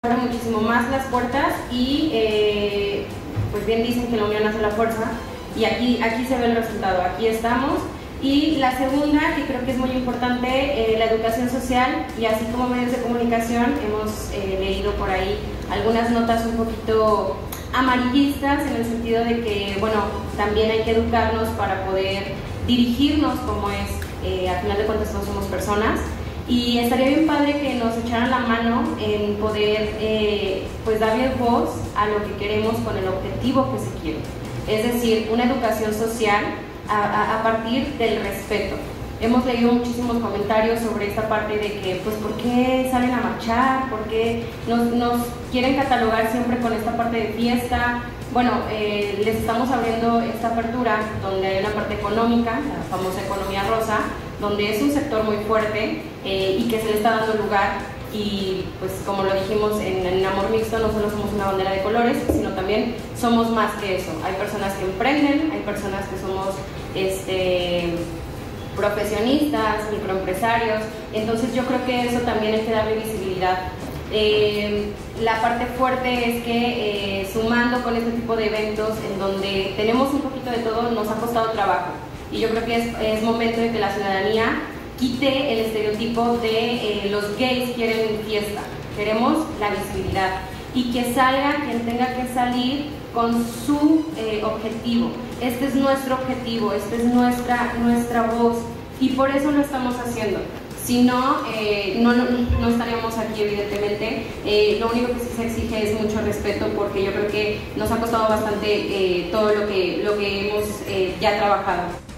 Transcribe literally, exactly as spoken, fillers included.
abre muchísimo más las puertas y eh, pues bien dicen que la unión hace la fuerza y aquí, aquí se ve el resultado, aquí estamos. Y la segunda, que creo que es muy importante, eh, la educación social, y así como medios de comunicación hemos eh, leído por ahí algunas notas un poquito amarillistas en el sentido de que, bueno, también hay que educarnos para poder dirigirnos como es, eh, al final de cuentas todos somos personas, y estaría bien padre que nos echaran la mano en poder eh, pues darle voz a lo que queremos con el objetivo que se quiere, es decir, una educación social A, a, a partir del respeto. Hemos leído muchísimos comentarios sobre esta parte de que, pues, ¿por qué salen a marchar? ¿Por qué nos, nos quieren catalogar siempre con esta parte de fiesta? Bueno, eh, les estamos abriendo esta apertura donde hay una parte económica, la famosa economía rosa, donde es un sector muy fuerte eh, y que se le está dando lugar. Y pues como lo dijimos en, en Amor Mixto, no solo somos una bandera de colores, sino también somos más que eso. Hay personas que emprenden, hay personas que somos este, profesionistas, microempresarios, entonces yo creo que eso también hay que darle visibilidad. Eh, la parte fuerte es que eh, sumando con este tipo de eventos en donde tenemos un poquito de todo, nos ha costado trabajo, y yo creo que es, es momento de que la ciudadanía quite el estereotipo de eh, los gays quieren fiesta, queremos la visibilidad y que salga quien tenga que salir con su eh, objetivo. Este es nuestro objetivo, esta es nuestra, nuestra voz, y por eso lo estamos haciendo. Si no, eh, no, no, no estaríamos aquí evidentemente. Eh, lo único que sí se exige es mucho respeto, porque yo creo que nos ha costado bastante eh, todo lo que, lo que hemos eh, ya trabajado.